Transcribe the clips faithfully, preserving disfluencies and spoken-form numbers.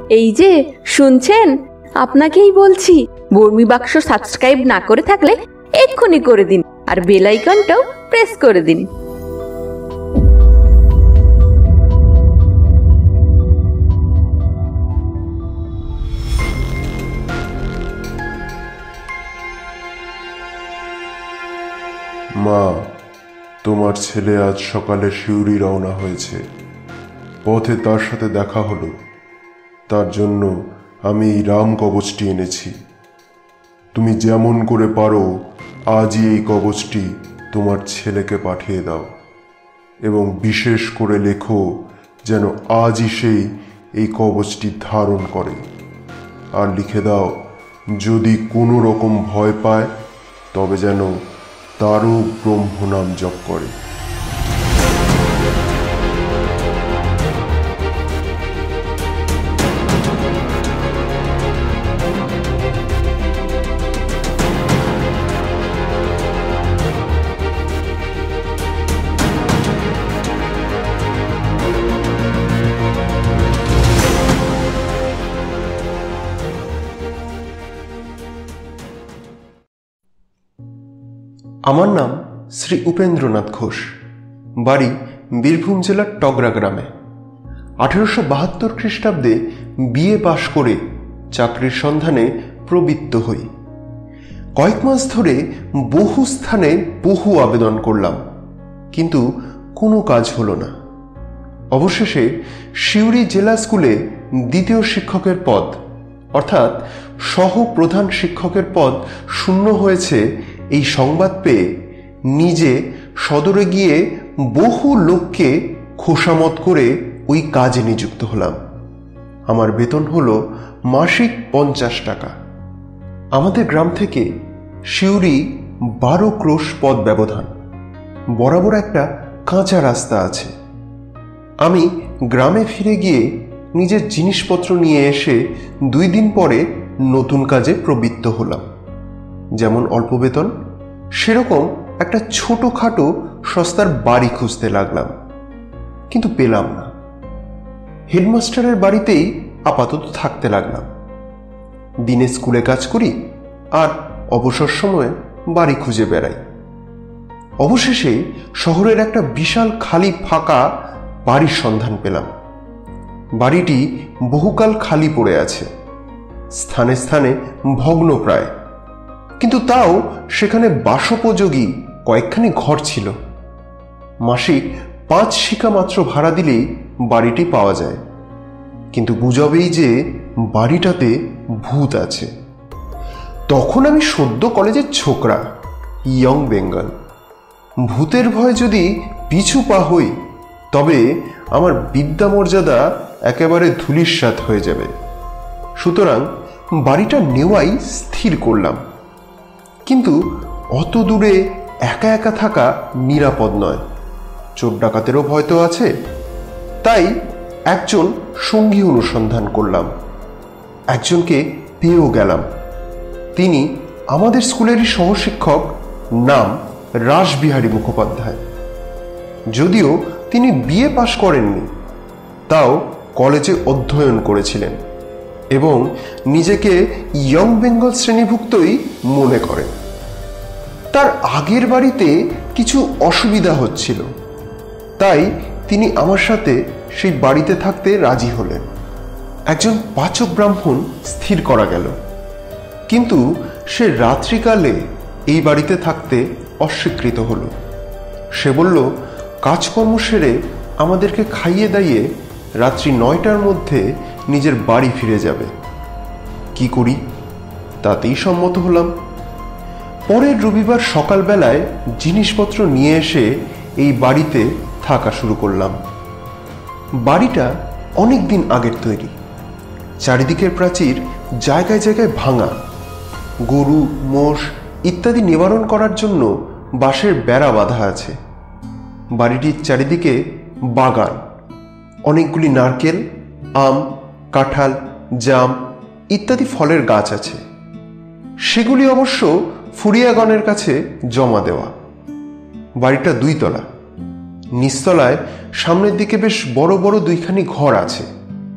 এই যে শুনছেন, আপনাকেই বলছি, বর্মি বাক্স সাবস্ক্রাইব না করে থাকলে এক্ষুনি করে দিন, আর বেল আইকনটাও প্রেস করে দিন। মা, তোমার ছেলে আজ সকালে শিউরি রওনা হয়েছে। পথে তার সাথে দেখা হলো, তার জন্য আমি এই রাম কবচটি এনেছি। তুমি যেমন করে পারো আজই এই কবচটি তোমার ছেলেকে পাঠিয়ে দাও, এবং বিশেষ করে লেখো যেন আজই সেই এই কবচটি ধারণ করে। আর লিখে দাও, যদি কোনো রকম ভয় পায় তবে যেন তারও ব্রহ্ম নাম জপ করে। আমার নাম শ্রী উপেন্দ্রনাথ ঘোষ, বাড়ি বীরভূম জেলার টগরা গ্রামে। আঠেরোশো বাহাত্তর খ্রিস্টাব্দে বিএ পাশ করে চাকরির সন্ধানে প্রবৃত্ত হই। কয়েক মাস ধরে বহু স্থানে বহু আবেদন করলাম, কিন্তু কোনো কাজ হলো না। অবশেষে সিউড়ি জেলা স্কুলে দ্বিতীয় শিক্ষকের পদ অর্থাৎ সহ প্রধান শিক্ষকের পদ শূন্য হয়েছে এই সংবাদ পেয়ে নিজে সদরে গিয়ে বহু লোককে খোসামত করে ওই কাজে নিযুক্ত হলাম। আমার বেতন হলো মাসিক পঞ্চাশ টাকা। আমাদের গ্রাম থেকে সিউড়ি বারো ক্রোশ পথ ব্যবধান, বরাবর একটা কাঁচা রাস্তা আছে। আমি গ্রামে ফিরে গিয়ে নিজের জিনিসপত্র নিয়ে এসে দুই দিন পরে নতুন কাজে প্রবৃত্ত হলাম। যেমন অল্প বেতন, সেরকম একটা ছোটখাটো সস্তার বাড়ি খুঁজতে লাগলাম, কিন্তু পেলাম না। হেডমাস্টারের বাড়িতেই আপাতত থাকতে লাগলাম। দিনে স্কুলে কাজ করি আর অবসর সময়ে বাড়ি খুঁজে বেড়াই। অবশেষে শহরের একটা বিশাল খালি ফাঁকা বাড়ির সন্ধান পেলাম। বাড়িটি বহুকাল খালি পড়ে আছে, স্থানে স্থানে ভগ্ন প্রায়, কিন্তু তাও সেখানে বাসোপযোগী কয়েকখানি ঘর ছিল। মাসিক পাঁচ শিকা মাত্র ভাড়া দিলেই বাড়িটি পাওয়া যায়, কিন্তু গুজবেই যে বাড়িটাতে ভূত আছে। তখন আমি সদ্য কলেজের ছোকরা, ইয়ং বেঙ্গল। ভূতের ভয় যদি পিছু পা হই তবে আমার বিদ্যা মর্যাদা একেবারে ধূলিসাৎ হয়ে যাবে। সুতরাং বাড়িটা নেওয়াই স্থির করলাম, কিন্তু অত দূরে একা একা থাকা নিরাপদ নয়, চোর ডাকাতেরও ভয় তো আছে। তাই একজন সঙ্গী অনুসন্ধান করলাম। একজনকে পেয়েও গেলাম। তিনি আমাদের স্কুলেরই সহশিক্ষক, নাম রাসবিহারী মুখোপাধ্যায়। যদিও তিনি বিএ পাশ করেননি, তাও কলেজে অধ্যয়ন করেছিলেন এবং নিজেকে ইয়ং বেঙ্গল শ্রেণীভুক্তই মনে করেন। তার আগের বাড়িতে কিছু অসুবিধা হচ্ছিল, তাই তিনি আমার সাথে সেই বাড়িতে থাকতে রাজি হলেন। একজন পাচক ব্রাহ্মণ স্থির করা গেল, কিন্তু সে রাত্রিকালে এই বাড়িতে থাকতে অস্বীকৃত হলো। সে বলল, কাজকর্ম সেরে আমাদেরকে খাইয়ে দাইয়ে রাত্রি নয়টার মধ্যে নিজের বাড়ি ফিরে যাবে। কি করি, তাতেই সম্মত হলাম। পরের রবিবার সকালবেলায় জিনিসপত্র নিয়ে এসে এই বাড়িতে থাকা শুরু করলাম। বাড়িটা অনেক দিন আগের তৈরি। চারিদিকের প্রাচীর জায়গায় জায়গায় ভাঙা। গরু, মোষ ইত্যাদি নিবারণ করার জন্য বাঁশের বেড়া বাঁধা আছে। বাড়িটির চারিদিকে বাগান, অনেকগুলি নারকেল, আম, কাঁঠাল, জাম ইত্যাদি ফলের গাছ আছে। সেগুলি অবশ্য ফুরিয়াগণের কাছে জমা দেওয়া। বাড়িটা দুই তলা। নিচতলায় সামনের দিকে বেশ বড় বড় দুইখানি ঘর আছে।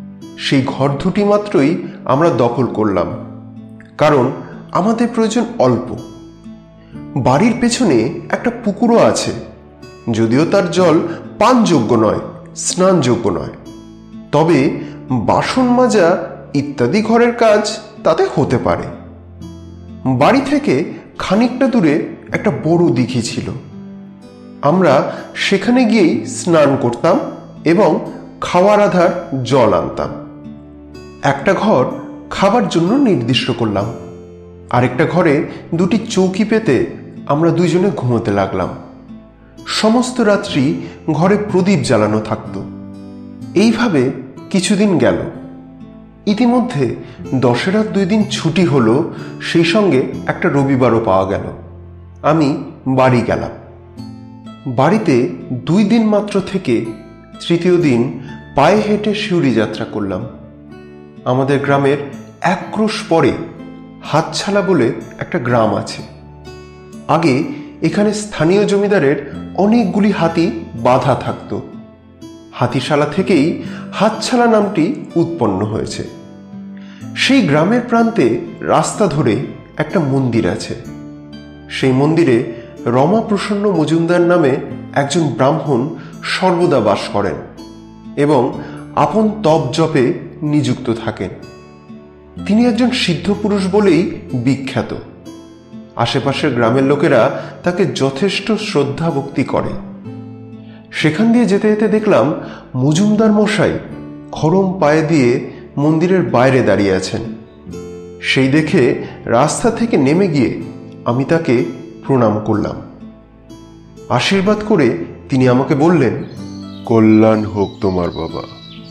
সেই ঘর দুটি মাত্রই আমরা দখল করলাম, কারণ আমাদের প্রয়োজন অল্প। বাড়ির পেছনে একটা পুকুরও আছে, যদিও তার জল পানযোগ্য নয়, স্নানযোগ্য নয়, তবে বাসন মাজা ইত্যাদি ঘরের কাজ তাতে হতে পারে। বাড়ি থেকে খানিকটা দূরে একটা বড় দিঘি ছিল। আমরা সেখানে গিয়েই স্নান করতাম এবং খাওয়ার আধার জল আনতাম। একটা ঘর খাবার জন্য নির্দিষ্ট করলাম, আরেকটা ঘরে দুটি চৌকি পেতে আমরা দুইজনে ঘুমোতে লাগলাম। সমস্ত রাত্রি ঘরে প্রদীপ জ্বালানো থাকত। এইভাবে কিছুদিন গেল। ইতিমধ্যে দশেরার দুই দিন ছুটি হলো, সেই সঙ্গে একটা রবিবারও পাওয়া গেল। আমি বাড়ি গেলাম। বাড়িতে দুই দিন মাত্র থেকে তৃতীয় দিন পায়ে হেঁটে সিউড়ি যাত্রা করলাম। আমাদের গ্রামের এক ক্রোশ পরে হাতছালা বলে একটা গ্রাম আছে। আগে এখানে স্থানীয় জমিদারের অনেকগুলি হাতি বাঁধা থাকত। হাতিশালা থেকেই হাতছালা নামটি উৎপন্ন হয়েছে। সেই গ্রামের প্রান্তে রাস্তা ধরে একটা মন্দির আছে। সেই মন্দিরে রমাপ্রসন্ন মজুমদার নামে একজন ব্রাহ্মণ সর্বদা বাস করেন এবং আপন তপ জপে নিযুক্ত থাকেন। তিনি একজন সিদ্ধ পুরুষ বলেই বিখ্যাত। আশেপাশের গ্রামের লোকেরা তাকে যথেষ্ট শ্রদ্ধা ভক্তি করে। সেখান দিয়ে যেতে যেতে দেখলাম মজুমদার মশাই খরম পায়ে দিয়ে মন্দিরের বাইরে দাঁড়িয়ে আছেন। সেই দেখে রাস্তা থেকে নেমে গিয়ে আমি তাকে প্রণাম করলাম। আশীর্বাদ করে তিনি আমাকে বললেন, কল্যাণ হোক তোমার বাবা।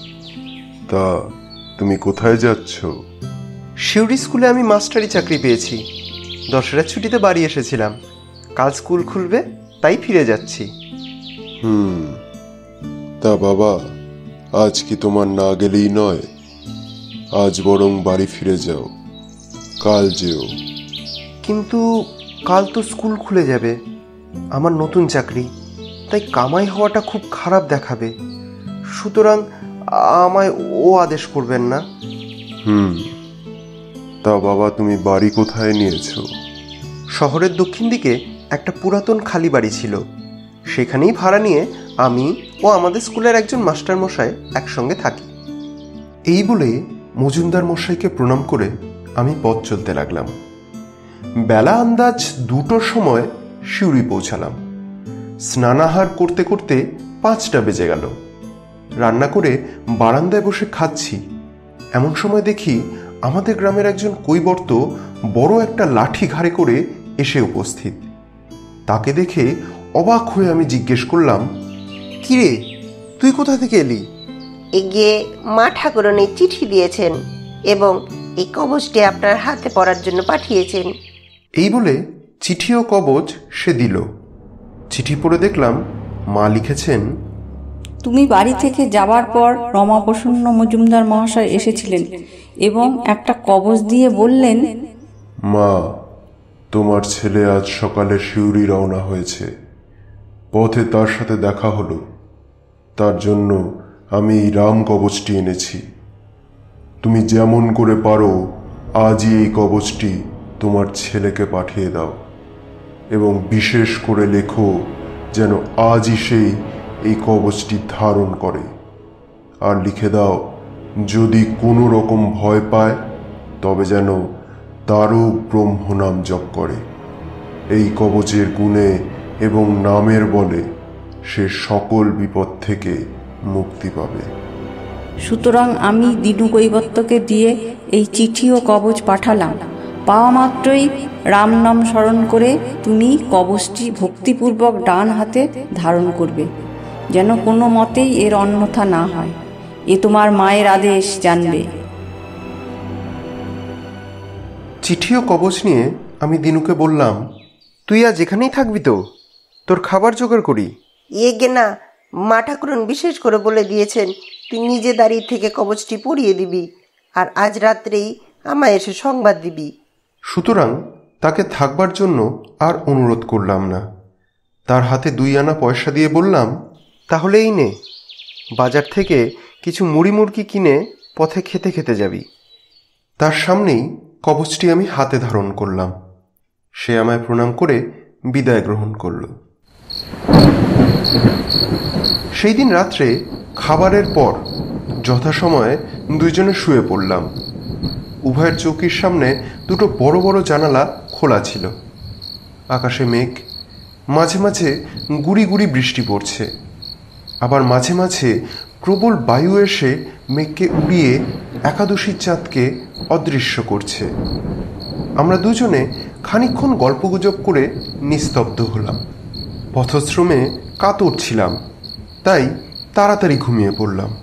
তা তুমি কোথায় যাচ্ছ? সিউড়ি স্কুলে আমি মাস্টারি চাকরি পেয়েছি। দশেরার ছুটিতে বাড়ি এসেছিলাম। কাল স্কুল খুলবে, তাই ফিরে যাচ্ছি। হুম তা বাবা, আজ কি তোমার না গেলেই নয়? আজ বরং বাড়ি ফিরে যাও, কাল যেও। কিন্তু কাল তো স্কুল খুলে যাবে, আমার নতুন চাকরি, তাই কামাই হওয়াটা খুব খারাপ দেখাবে। সুতরাং আমায় ও আদেশ করবেন না। হুম তা বাবা, তুমি বাড়ি কোথায় নিয়েছো? শহরের দক্ষিণ দিকে একটা পুরাতন খালি বাড়ি ছিল, সেখানেই ভাড়া নিয়ে আমি ও আমাদের স্কুলের একজন মাস্টার মশাই একসঙ্গে থাকি। এই বলে মজুমদার মশাইকে প্রণাম করে আমি পথ চলতে লাগলাম। বেলা আন্দাজ দুটোর সময় সিউড়ি পৌঁছালাম। স্নানাহার করতে করতে পাঁচটা বেজে গেল। রান্না করে বারান্দায় বসে খাচ্ছি, এমন সময় দেখি আমাদের গ্রামের একজন কৈবর্ত বড় একটা লাঠি ঘাড়ে করে এসে উপস্থিত। তাকে দেখে অবাক হয়ে আমি জিজ্ঞেস করলাম, কিরে, তুই কোথা থেকে এলি? এগিয়ে মা ঠাকুরানী চিঠি দিয়েছেন এবং এই কবচটি আপনার হাতে পড়ার জন্য পাঠিয়েছেন। এই বলে চিঠি ও কবচ সে দিল। চিঠি পড়ে দেখলাম মা লিখেছেন, তুমি বাড়ি থেকে যাবার পর রমাপ্রসন্ন মজুমদার মহাশয় এসেছিলেন এবং একটা কবচ দিয়ে বললেন, মা, তোমার ছেলে আজ সকালে সিউড়ি রওনা হয়েছে। পথে তার সাথে দেখা হলো, তার জন্য আমি এই রাম কবচটি এনেছি। তুমি যেমন করে পারো আজই এই কবচটি তোমার ছেলেকে পাঠিয়ে দাও এবং বিশেষ করে লেখো যেন আজই সেই এই কবচটি ধারণ করে। আর লিখে দাও, যদি কোনো রকম ভয় পায় তবে যেন তারও ব্রহ্ম নাম জপ করে। এই কবচের গুণে এবং নামের বলে সে সকল বিপদ থেকে মুক্তি পাবে। সুতরাং আমি দিনু কৈবর্তকে দিয়ে এই চিঠি ও কবচ পাঠালাম। পাওয়া মাত্রই রাম নাম স্মরণ করে তুমি কবচটি ভক্তিপূর্বক ডান হাতে ধারণ করবে, যেন কোনো মতেই এর অন্যথা না হয়। এ তোমার মায়ের আদেশ, জানবে। চিঠি ও কবচ নিয়ে আমি দিনুকে বললাম, তুই আজ এখানেই থাকবি তো? তোর খাবার জোগাড় করি। ইয়ে গে না, মা ঠাকুরন বিশেষ করে বলে দিয়েছেন তুই নিজে দাঁড়িয়ে থেকে কবচটি পরিয়ে দিবি, আর আজ রাত্রেই আমায় এসে সংবাদ দিবি। সুতরাং তাকে থাকবার জন্য আর অনুরোধ করলাম না। তার হাতে দুই আনা পয়সা দিয়ে বললাম, তাহলে এই নে, বাজার থেকে কিছু মুড়ি মুড়কি কিনে পথে খেতে খেতে যাবি। তার সামনেই কবচটি আমি হাতে ধারণ করলাম। সে আমায় প্রণাম করে বিদায় গ্রহণ করল। সেই দিন রাত্রে খাবারের পর যথাসময়ে দুইজনে শুয়ে পড়লাম। উভয়ের চৌকির সামনে দুটো বড় বড় জানালা খোলা ছিল। আকাশে মেঘ, মাঝে মাঝে গুড়ি গুড়ি বৃষ্টি পড়ছে, আবার মাঝে মাঝে প্রবল বায়ু এসে মেঘকে উড়িয়ে একাদশীর চাঁদকে অদৃশ্য করছে। আমরা দুজনে খানিকক্ষণ গল্পগুজব করে নিস্তব্ধ হলাম। পথশ্রমে কাতর ছিলাম, তাই তাড়াতাড়ি ঘুমিয়ে পড়লাম।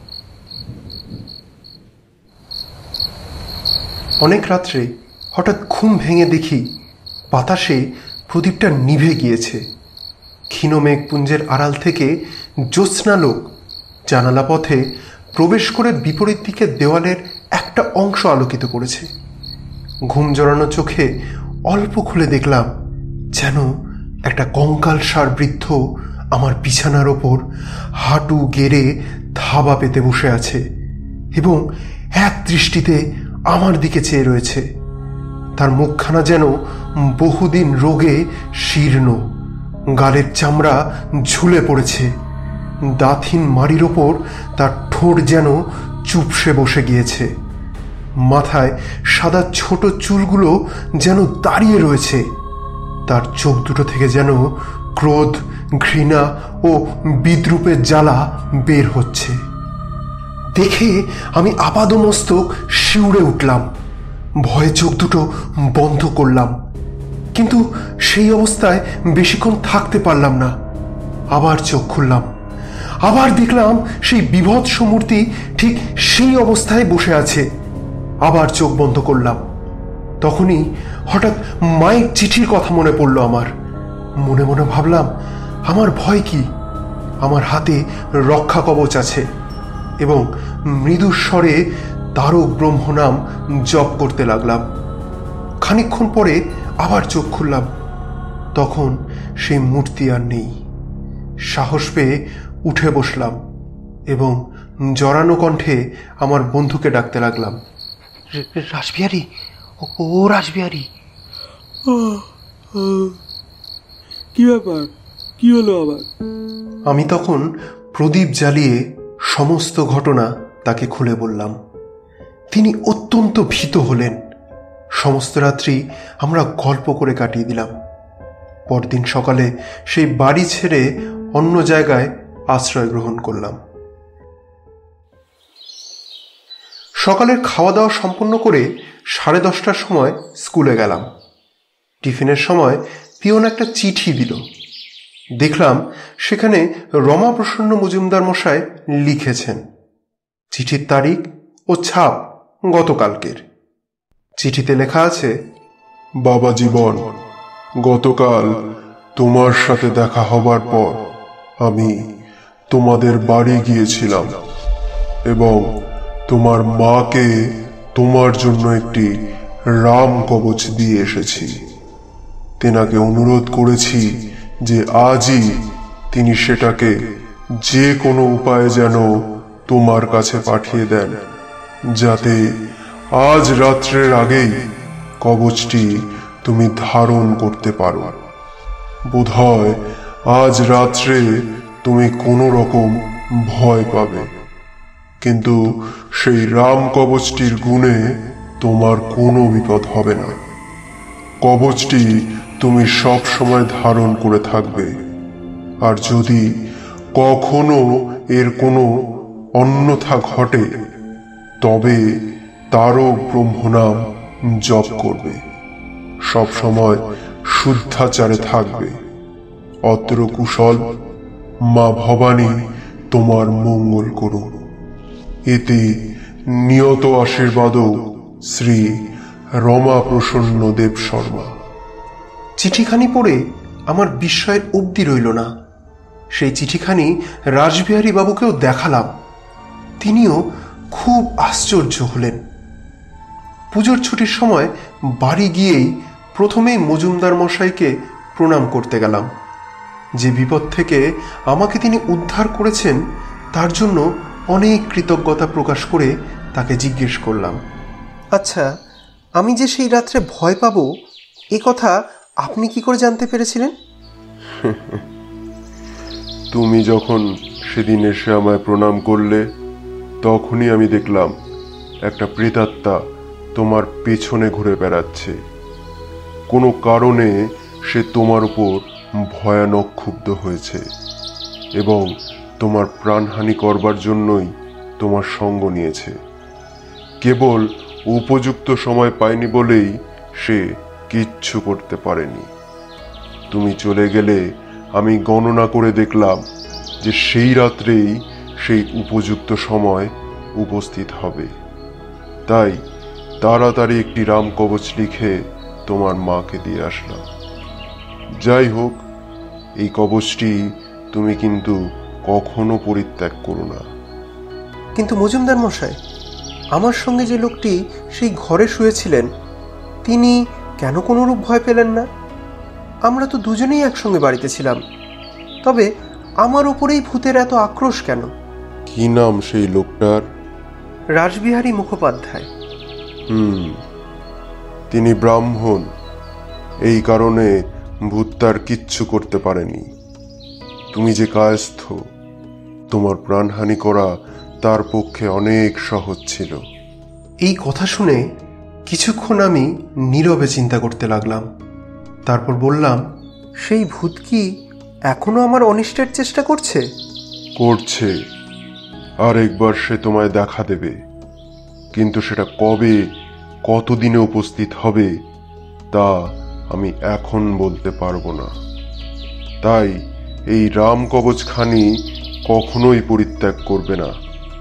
অনেক রাত্রে হঠাৎ ঘুম ভেঙে দেখি বাতাসে প্রদীপটা নিভে গিয়েছে। ক্ষীণ মেঘপুঞ্জের আড়াল থেকে জ্যোৎস্নালোক জানালা পথে প্রবেশ করে বিপরীত দিকের দেওয়ালের একটা অংশ আলোকিত করেছে। ঘুম জড়ানো চোখে অল্প খুলে দেখলাম যেন একটা কঙ্কালসার বৃদ্ধ আমার বিছানার ওপর হাঁটু গেড়ে থাবা পেতে বসে আছে এবং এক দৃষ্টিতে আমার দিকে চেয়ে রয়েছে। তার মুখখানা যেন বহুদিন রোগে শীর্ণ, গালের চামড়া ঝুলে পড়েছে, দাঁতহীন মাড়ির ওপর তার ঠোঁট যেন চুপসে বসে গিয়েছে। মাথায় সাদা ছোট চুলগুলো যেন দাঁড়িয়ে রয়েছে। তার চোখ দুটো থেকে যেন ক্রোধ, ঘৃণা ও বিদ্রূপের জ্বালা বের হচ্ছে। দেখে আমি আপাদমস্তক শিউরে উঠলাম। ভয়ে চোখ দুটো বন্ধ করলাম, কিন্তু সেই অবস্থায় বেশিক্ষণ থাকতে পারলাম না। আবার চোখ খুললাম, আবার দেখলাম সেই বীভৎস মূর্তি ঠিক সেই অবস্থায় বসে আছে। আবার চোখ বন্ধ করলাম। তখনই হঠাৎ মায়ের চিঠির কথা মনে পড়ল আমার। মনে মনে ভাবলাম, আমার ভয় কি? আমার হাতে রক্ষা কবচ আছে এবং মৃদু স্বরে তারক ব্রহ্ম নাম জপ করতে লাগলাম। খানিকক্ষণ পরে আবার চোখ খুললাম। তখন সেই মূর্তি আর নেই। সাহস পেয়ে উঠে বসলাম এবং জড়ানো কণ্ঠে আমার বন্ধুকে ডাকতে লাগলাম, রাসবিহারী, ও রাসবিহারী। কি ব্যাপার? কি হলো আবার? আমি তখন প্রদীপ জ্বালিয়ে সমস্ত ঘটনা তাকে খুলে বললাম। তিনি অত্যন্ত ভীত হলেন। সমস্ত রাত্রি আমরা গল্প করে কাটিয়ে দিলাম। পরদিন সকালে সেই বাড়ি ছেড়ে অন্য জায়গায় আশ্রয় গ্রহণ করলাম। সকালের খাওয়া দাওয়া সম্পন্ন করে সাড়ে দশটার সময় স্কুলে গেলাম। টিফিনের সময় পিয়ন একটা চিঠি দিল। দেখলাম সেখানে রমাপ্রসন্ন মজুমদার মশাই লিখেছেন। চিঠির তারিখ ও ছাপ গতকালকের। চিঠিতে লেখা আছে, বাবা জীবন, গতকাল তোমার সাথে দেখা হবার পর আমি তোমাদের বাড়ি গিয়েছিলাম এবং তোমার মাকে তোমার জন্য একটি রাম কবচ দিয়ে এসেছি। তেনাকে অনুরোধ করেছি যে আজই তিনি সেটাকে যে কোনো উপায়ে যেন তোমার কাছে পাঠিয়ে দেন, যাতে আজ রাত্রের আগেই কবচটি তুমি ধারণ করতে পারো। বোধহয় আজ রাত্রে তুমি কোনো রকম ভয় পাবে, কিন্তু সেই রাম কবচটির গুণে তোমার কোনো বিপদ হবে না। কবচটি তুমি সব সময় ধারণ করে থাকবে, আর যদি কখনো এর কোনো অন্যথা ঘটে তবে তারক ব্রহ্ম নাম জপ করবে। সব সময় শুদ্ধাচারে থাকবে। অত্র কুশল। মা ভবানী তোমার মঙ্গল করুন। এতে নিয়ত আশীর্বাদক শ্রী রমাপ্রসন্ন দেব শর্মা। চিঠিখানি পড়ে আমার বিস্ময়ের অবধি রইল না। সেই চিঠিখানি রাসবিহারী বাবুকেও দেখালাম। তিনিও খুব আশ্চর্য হলেন। পুজোর ছুটির সময় বাড়ি গিয়েই প্রথমেই মজুমদার মশাইকে প্রণাম করতে গেলাম। যে বিপদ থেকে আমাকে তিনি উদ্ধার করেছেন তার জন্য অনেক কৃতজ্ঞতা প্রকাশ করে তাকে জিজ্ঞেস করলাম, আচ্ছা, আমি যে সেই রাত্রে ভয় পাবো এ কথা আপনি কি করে জানতে পেরেছিলেন? তুমি যখন সেদিন এসে আমায় প্রণাম করলে তখনই আমি দেখলাম একটা প্রেতাত্মা তোমার পেছনে ঘুরে বেড়াচ্ছে। কোনো কারণে সে তোমার উপর ভয়ানক ক্ষুব্ধ হয়েছে এবং তোমার প্রাণহানি করবার জন্যই তোমার সঙ্গ নিয়েছে। কেবল উপযুক্ত সময় পায়নি বলেই সে কিচ্ছু করতে পারেনি। তুমি চলে গেলে আমি গণনা করে দেখলাম যে সেই রাত্রেই সেই উপযুক্ত সময় উপস্থিত হবে। তাই তাড়াতাড়ি একটি রাম কবচ লিখে তোমার মাকে দিয়ে আসলাম। যাই হোক, এই কবচটি তুমি কিন্তু কখনো পরিত্যাগ করো না। কিন্তু মজুমদার মশাই, আমার সঙ্গে যে লোকটি সেই ঘরে শুয়েছিলেন তিনি কেন কোনোরূপ ভয় পেলেন না? আমরা তো দুজনেই একসঙ্গে বাড়িতে ছিলাম, তবে আমার উপরেই ভূতের এত আক্রোশ কেন? কি নাম সেই লোকটার? রাসবিহারী মুখোপাধ্যায়। হুম, তিনি ব্রাহ্মণ, এই কারণে ভূত তার কিচ্ছু করতে পারেনি। তুমি যে কায়স্থ, তোমার প্রাণহানি করা তার পক্ষে অনেক সহজ ছিল। এই কথা শুনে কিছুক্ষণ আমি নীরবে চিন্তা করতে লাগলাম। তারপর বললাম, সেই ভূত কি এখনো আমার অনিষ্টের চেষ্টা করছে? করছে, আর একবার সে তোমায় দেখা দেবে, কিন্তু সেটা কবে, কতদিনে উপস্থিত হবে তা আমি এখন বলতে পারবো না। তাই এই রাম কবচখানি কখনোই পরিত্যাগ করবে না।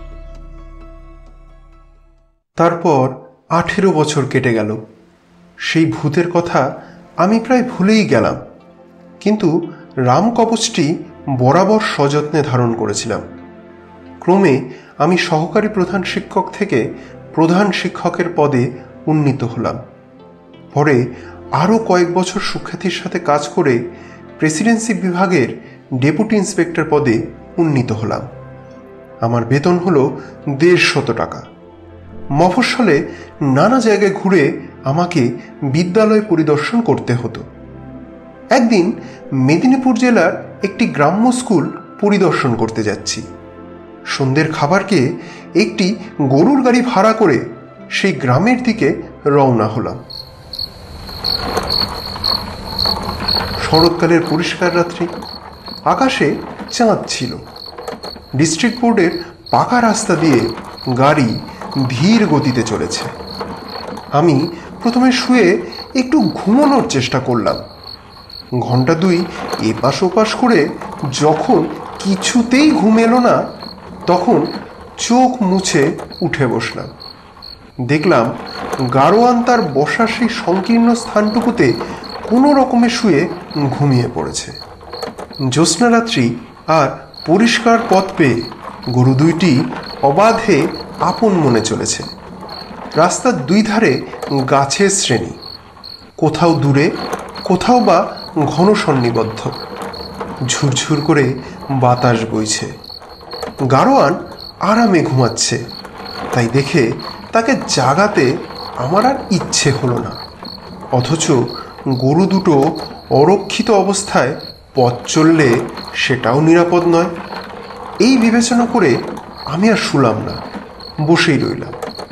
তারপর আঠেরো বছর কেটে গেল। সেই ভূতের কথা আমি প্রায় ভুলেই গেলাম, কিন্তু রাম কবচটি বরাবর সযত্নে ধারণ করেছিলাম। ক্রমে আমি সহকারী প্রধান শিক্ষক থেকে প্রধান শিক্ষকের পদে উন্নীত হলাম। পরে আরও কয়েক বছর সুখ্যাতির সাথে কাজ করে প্রেসিডেন্সি বিভাগের ডেপুটি ইন্সপেক্টর পদে উন্নীত হলাম। আমার বেতন হলো দেড়শত টাকা। মফস্বলে নানা জায়গায় ঘুরে আমাকে বিদ্যালয় পরিদর্শন করতে হতো। একদিন মেদিনীপুর জেলার একটি গ্রাম্য স্কুল পরিদর্শন করতে যাচ্ছি। সন্ধ্যের খাবারকে একটি গরুর গাড়ি ভাড়া করে সেই গ্রামের দিকে রওনা হলাম। শরৎকালের পরিষ্কার রাত্রি, আকাশে চাঁদ ছিল। ডিস্ট্রিক্ট বোর্ডের পাকা রাস্তা দিয়ে গাড়ি ধীর গতিতে চলেছে। আমি প্রথমে শুয়ে একটু ঘুমানোর চেষ্টা করলাম। ঘন্টা দুই এপাশ ওপাশ করে যখন কিছুতেই ঘুম এলো না, তখন চোখ মুছে উঠে বসলাম। দেখলাম গাড়োয়ান তার বসার সেই সংকীর্ণ স্থানটুকুতে কোনো রকমে শুয়ে ঘুমিয়ে পড়েছে। জ্যোৎস্না রাত্রি আর পরিষ্কার পথ পেয়ে গরু দুইটি অবাধে আপন মনে চলেছে। রাস্তার দুই ধারে গাছের শ্রেণী, কোথাও দূরে, কোথাও বা ঘন সন্নিবদ্ধ। ঝুরঝুর করে বাতাস বইছে। গাড়োয়ান আরামে ঘুমাচ্ছে, তাই দেখে তাকে জাগাতে আমার আর ইচ্ছে হলো না। অথচ গরু দুটো অরক্ষিত অবস্থায় পথ চললে সেটাও নিরাপদ নয়। এই বিবেচনা করে আমি আর শুলাম না, বসেই রইলাম।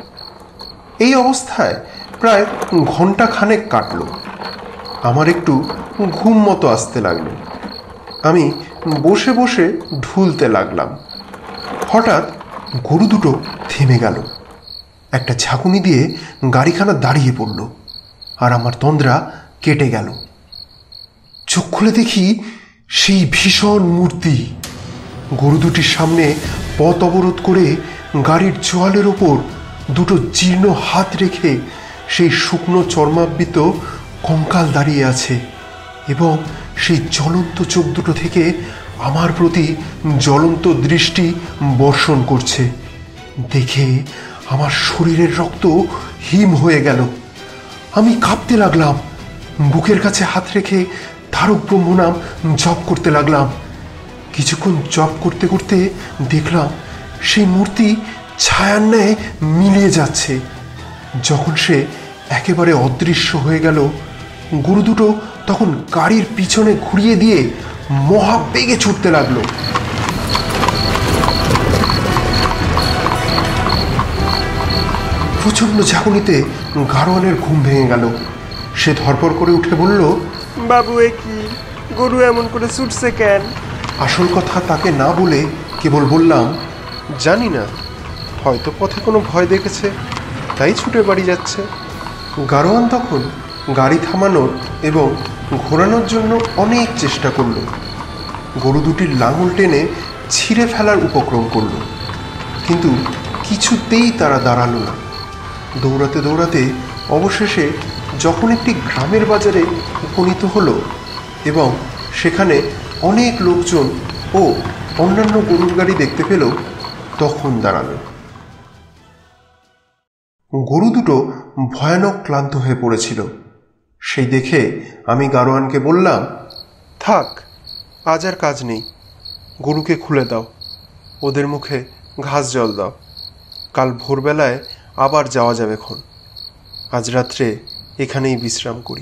এই অবস্থায় প্রায় ঘন্টা খানেক কাটল। আমার একটু ঘুম মতো আসতে লাগলো। আমি বসে বসে ঢুলতে লাগলাম। হঠাৎ গরু দুটো থেমে গেল। একটা ঝাঁকুনি দিয়ে গাড়িখানা দাঁড়িয়ে পড়ল, আর আমার তন্দ্রা কেটে গেল। চোখ খুলে দেখি সেই ভীষণ মূর্তি গরু দুটির সামনে পথ অবরোধ করে গাড়ির চোয়ালের ওপর দুটো জীর্ণ হাত রেখে সেই শুকনো চর্মাবৃত কঙ্কাল দাঁড়িয়ে আছে, এবং সেই জ্বলন্ত চোখ দুটো থেকে আমার প্রতি জ্বলন্ত দৃষ্টি বর্ষণ করছে। দেখে আমার শরীরের রক্ত হিম হয়ে গেল। আমি কাঁপতে লাগলাম। বুকের কাছে হাত রেখে তারক ব্রহ্ম নাম জপ করতে লাগলাম। কিছুক্ষণ জপ করতে করতে দেখলাম সেই মূর্তি ছায়ার ন্যায় মিলিয়ে যাচ্ছে। যখন সে একেবারে অদৃশ্য হয়ে গেল, গরু দুটো তখন গাড়ির পিছনে ঘুরিয়ে দিয়ে মহাবেগে ছুটতে লাগলো। প্রচন্ড ঝাঁকুনিতে গাড়োয়ানের ঘুম ভেঙে গেল। সে ধরপড় করে উঠে বলল, বাবু এ কি, গরু এমন করে ছুটছে কেন? আসল কথা তাকে না বলে কেবল বললাম, জানি না, হয়তো পথে কোনো ভয় দেখেছে, তাই ছুটে বাড়ি যাচ্ছে। গাড়োয়ান তখন গাড়ি থামানোর এবং ঘোরানোর জন্য অনেক চেষ্টা করল। গরু দুটির লাঙল টেনে ছিঁড়ে ফেলার উপক্রম করল, কিন্তু কিছুতেই তারা দাঁড়ালো না। দৌড়াতে দৌড়াতে অবশেষে যখন একটি গ্রামের বাজারে উপনীত হলো এবং সেখানে অনেক লোকজন ও অন্যান্য গরুর গাড়ি দেখতে পেল, তখন দাঁড়ালো। গরু দুটো ভয়ানক ক্লান্ত হয়ে পড়েছিল। সেই দেখে আমি গাড়োয়ানকে বললাম, থাক, আজ আর কাজ নেই, গরুকে খুলে দাও, ওদের মুখে ঘাস জল দাও, কাল ভোরবেলায় আবার যাওয়া যাবে খন। আজ রাত্রে এখানেই বিশ্রাম করি।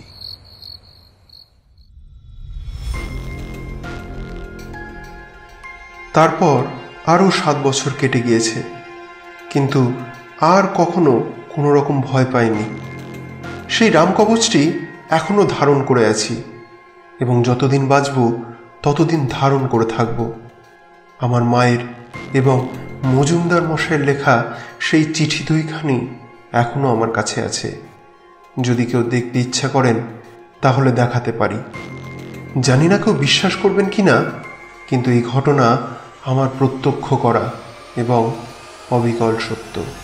তারপর আরও সাত বছর কেটে গিয়েছে, কিন্তু আর কখনো কোনো রকম ভয় পাইনি। সেই রামকবচটি এখনো ধারণ করে আছি এবং যতদিন বাঁচব ততদিন ধারণ করে থাকব। আমার মায়ের এবং মজুমদার মশাইয়ের লেখা সেই চিঠি দুইখানি এখনো আমার কাছে আছে। যদি কেউ দেখতে ইচ্ছা করেন তাহলে দেখাতে পারি। জানি না কেউ বিশ্বাস করবেন কি না, কিন্তু এই ঘটনা আমার প্রত্যক্ষ করা এবং অবিকল সত্য।